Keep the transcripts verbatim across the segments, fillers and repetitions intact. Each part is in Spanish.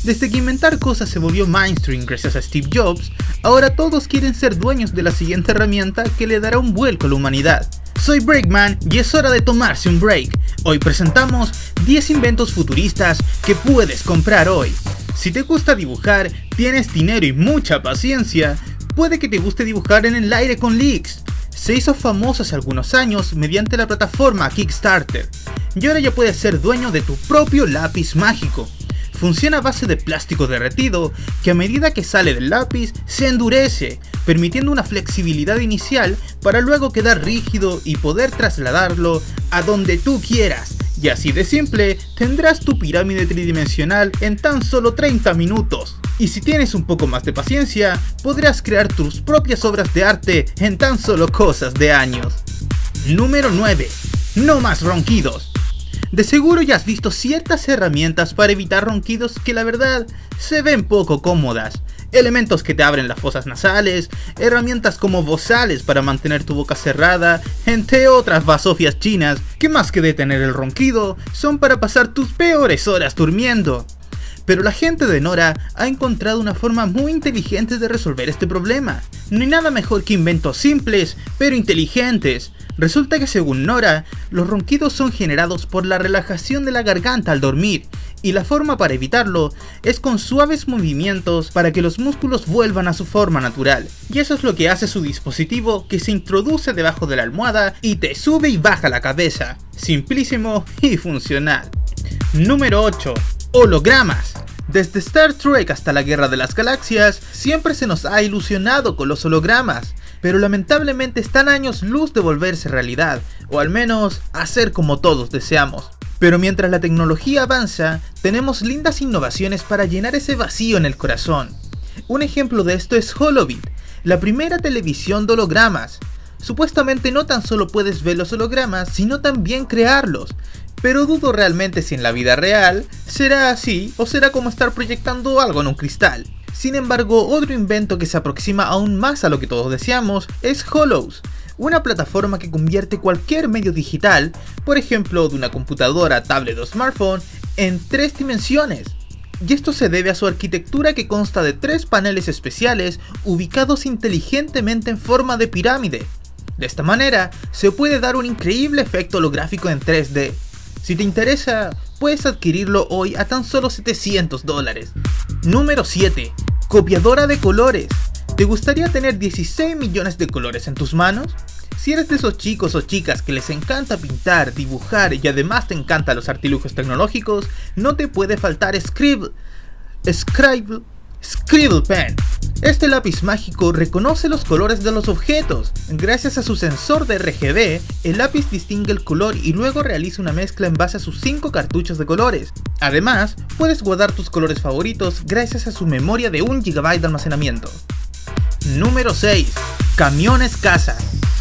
Desde que inventar cosas se volvió mainstream gracias a Steve Jobs, ahora todos quieren ser dueños de la siguiente herramienta que le dará un vuelco a la humanidad. Soy Breakman y es hora de tomarse un break. Hoy presentamos diez inventos futuristas que puedes comprar hoy. Si te gusta dibujar, tienes dinero y mucha paciencia, puede que te guste dibujar en el aire con leaks. Se hizo famoso hace algunos años mediante la plataforma Kickstarter, y ahora ya puedes ser dueño de tu propio lápiz mágico. Funciona a base de plástico derretido que a medida que sale del lápiz se endurece, permitiendo una flexibilidad inicial para luego quedar rígido y poder trasladarlo a donde tú quieras. Y así de simple, tendrás tu pirámide tridimensional en tan solo treinta minutos. Y si tienes un poco más de paciencia, podrás crear tus propias obras de arte en tan solo cosas de años. Número nueve. No más ronquidos. De seguro ya has visto ciertas herramientas para evitar ronquidos que la verdad se ven poco cómodas. Elementos que te abren las fosas nasales, herramientas como bozales para mantener tu boca cerrada, entre otras basofias chinas que más que detener el ronquido, son para pasar tus peores horas durmiendo. Pero la gente de Nora ha encontrado una forma muy inteligente de resolver este problema. No hay nada mejor que inventos simples, pero inteligentes. Resulta que según Nora, los ronquidos son generados por la relajación de la garganta al dormir, y la forma para evitarlo es con suaves movimientos para que los músculos vuelvan a su forma natural. Y eso es lo que hace su dispositivo, que se introduce debajo de la almohada y te sube y baja la cabeza. Simplísimo y funcional. Número ocho. Hologramas. Desde Star Trek hasta la Guerra de las Galaxias, siempre se nos ha ilusionado con los hologramas, pero lamentablemente están a años luz de volverse realidad, o al menos hacer como todos deseamos. Pero mientras la tecnología avanza, tenemos lindas innovaciones para llenar ese vacío en el corazón. Un ejemplo de esto es Holobit, la primera televisión de hologramas. Supuestamente no tan solo puedes ver los hologramas, sino también crearlos. Pero dudo realmente si en la vida real será así o será como estar proyectando algo en un cristal. Sin embargo, otro invento que se aproxima aún más a lo que todos deseamos es Hollows, una plataforma que convierte cualquier medio digital, por ejemplo de una computadora, tablet o smartphone, en tres dimensiones. Y esto se debe a su arquitectura que consta de tres paneles especiales ubicados inteligentemente en forma de pirámide. De esta manera, se puede dar un increíble efecto holográfico en tres D. Si te interesa, puedes adquirirlo hoy a tan solo setecientos dólares. Número siete. Copiadora de colores. ¿Te gustaría tener dieciséis millones de colores en tus manos? Si eres de esos chicos o chicas que les encanta pintar, dibujar y además te encantan los artilugios tecnológicos, no te puede faltar Scribble. Scribble. Scribble Pen. Este lápiz mágico reconoce los colores de los objetos. Gracias a su sensor de R G B, el lápiz distingue el color y luego realiza una mezcla en base a sus cinco cartuchos de colores. Además, puedes guardar tus colores favoritos gracias a su memoria de un gigabyte de almacenamiento. Número seis. Camiones casa.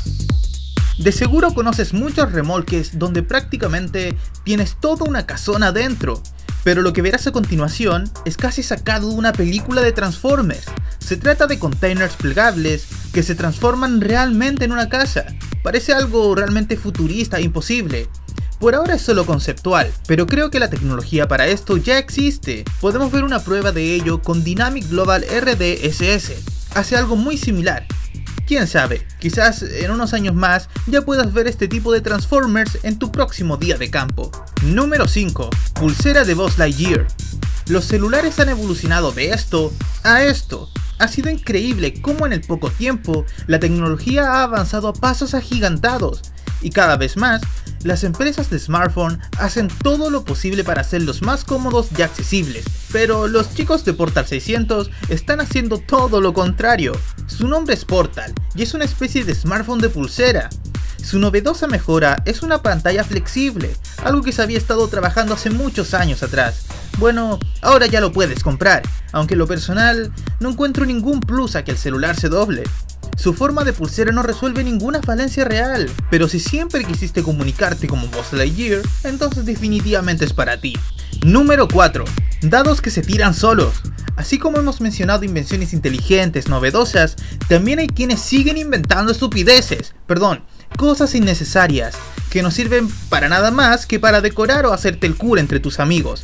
De seguro conoces muchos remolques donde prácticamente tienes toda una casona dentro. Pero lo que verás a continuación es casi sacado de una película de Transformers. Se trata de containers plegables que se transforman realmente en una casa. Parece algo realmente futurista e imposible. Por ahora es solo conceptual, pero creo que la tecnología para esto ya existe. Podemos ver una prueba de ello con Dynamic Global R D S S. Hace algo muy similar. Quién sabe, quizás en unos años más ya puedas ver este tipo de Transformers en tu próximo día de campo. Número cinco. Pulsera de Buzz Lightyear. Los celulares han evolucionado de esto a esto. Ha sido increíble cómo en el poco tiempo la tecnología ha avanzado a pasos agigantados. Y cada vez más, las empresas de smartphone hacen todo lo posible para hacerlos más cómodos y accesibles. Pero los chicos de Portal seiscientos están haciendo todo lo contrario. Su nombre es Portal y es una especie de smartphone de pulsera. Su novedosa mejora es una pantalla flexible, algo que se había estado trabajando hace muchos años atrás. Bueno, ahora ya lo puedes comprar, aunque en lo personal no encuentro ningún plus a que el celular se doble. Su forma de pulsera no resuelve ninguna falencia real, pero si siempre quisiste comunicarte como Buzz Lightyear, entonces definitivamente es para ti. Número cuatro. Dados que se tiran solos. Así como hemos mencionado invenciones inteligentes, novedosas, también hay quienes siguen inventando estupideces, perdón, cosas innecesarias, que no sirven para nada más que para decorar o hacerte el cool entre tus amigos.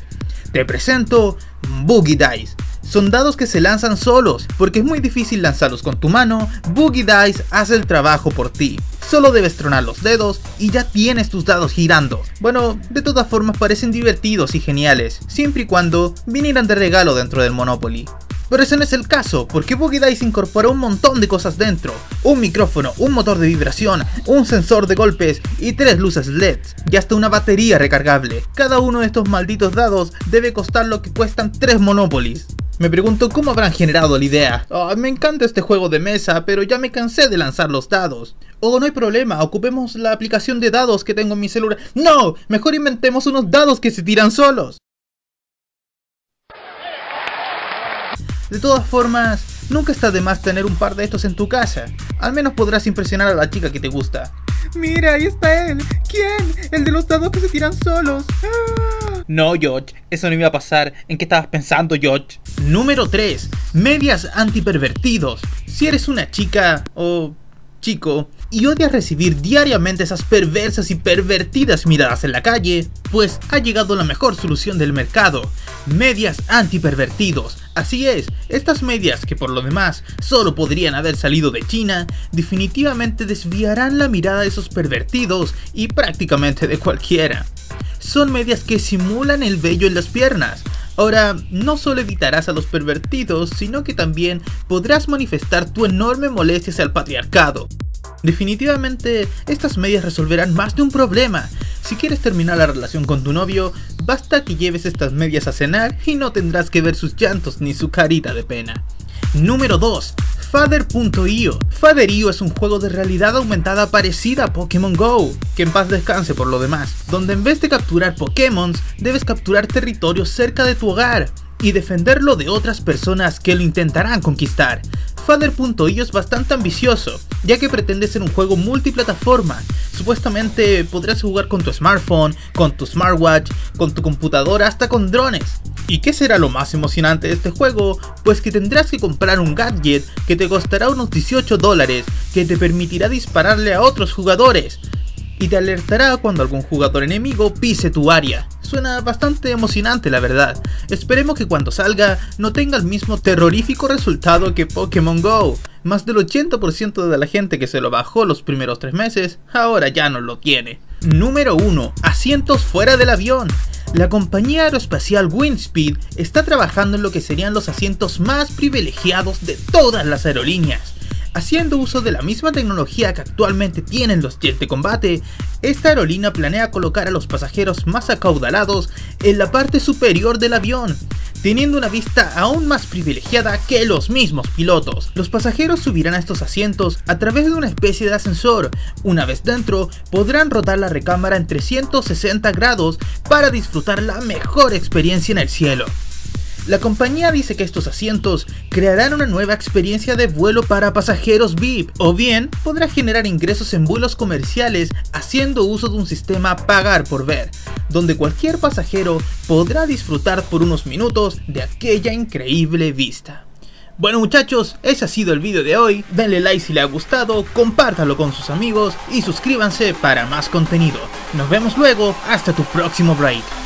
Te presento Boogie Dice. Son dados que se lanzan solos, porque es muy difícil lanzarlos con tu mano. Boogie Dice hace el trabajo por ti. Solo debes tronar los dedos y ya tienes tus dados girando. Bueno, de todas formas parecen divertidos y geniales, siempre y cuando vinieran de regalo dentro del Monopoly. Pero ese no es el caso, porque Boogie Dice incorporó un montón de cosas dentro. Un micrófono, un motor de vibración, un sensor de golpes y tres luces L E Ds. Y hasta una batería recargable. Cada uno de estos malditos dados debe costar lo que cuestan tres Monopolies. Me pregunto cómo habrán generado la idea. Oh, me encanta este juego de mesa, pero ya me cansé de lanzar los dados. Oh, no hay problema, ocupemos la aplicación de dados que tengo en mi celular. ¡No! Mejor inventemos unos dados que se tiran solos. De todas formas, nunca está de más tener un par de estos en tu casa. Al menos podrás impresionar a la chica que te gusta. ¡Mira, ahí está él! ¿Quién? El de los dados que se tiran solos. ¡Ah! No, George, eso no iba a pasar. ¿En qué estabas pensando, George? Número tres. Medias antipervertidos. Si eres una chica o chico y odias recibir diariamente esas perversas y pervertidas miradas en la calle, pues ha llegado la mejor solución del mercado: medias antipervertidos. Así es, estas medias, que por lo demás solo podrían haber salido de China, definitivamente desviarán la mirada de esos pervertidos y prácticamente de cualquiera. Son medias que simulan el vello en las piernas. Ahora, no solo evitarás a los pervertidos, sino que también podrás manifestar tu enorme molestia hacia el patriarcado. Definitivamente, estas medias resolverán más de un problema. Si quieres terminar la relación con tu novio, basta que lleves estas medias a cenar y no tendrás que ver sus llantos ni su carita de pena. Número dos. Father punto i o. Father punto i o es un juego de realidad aumentada parecida a Pokémon Go, que en paz descanse por lo demás, donde en vez de capturar Pokémon, debes capturar territorio cerca de tu hogar y defenderlo de otras personas que lo intentarán conquistar. Father punto i o es bastante ambicioso, ya que pretende ser un juego multiplataforma. Supuestamente podrás jugar con tu smartphone, con tu smartwatch, con tu computadora, hasta con drones. ¿Y qué será lo más emocionante de este juego? Pues que tendrás que comprar un gadget que te costará unos dieciocho dólares, que te permitirá dispararle a otros jugadores y te alertará cuando algún jugador enemigo pise tu área. Suena bastante emocionante, la verdad. Esperemos que cuando salga no tenga el mismo terrorífico resultado que Pokémon Go. Más del ochenta por ciento de la gente que se lo bajó los primeros tres meses, ahora ya no lo tiene. Número uno. Asientos fuera del avión. La compañía aeroespacial Windspeed está trabajando en lo que serían los asientos más privilegiados de todas las aerolíneas. Haciendo uso de la misma tecnología que actualmente tienen los jets de combate, esta aerolínea planea colocar a los pasajeros más acaudalados en la parte superior del avión, teniendo una vista aún más privilegiada que los mismos pilotos. Los pasajeros subirán a estos asientos a través de una especie de ascensor. Una vez dentro, podrán rotar la recámara en trescientos sesenta grados para disfrutar la mejor experiencia en el cielo. La compañía dice que estos asientos crearán una nueva experiencia de vuelo para pasajeros V I P, o bien podrá generar ingresos en vuelos comerciales haciendo uso de un sistema pagar por ver, donde cualquier pasajero podrá disfrutar por unos minutos de aquella increíble vista. Bueno muchachos, ese ha sido el vídeo de hoy. Denle like si les ha gustado, compártalo con sus amigos y suscríbanse para más contenido. Nos vemos luego, hasta tu próximo break.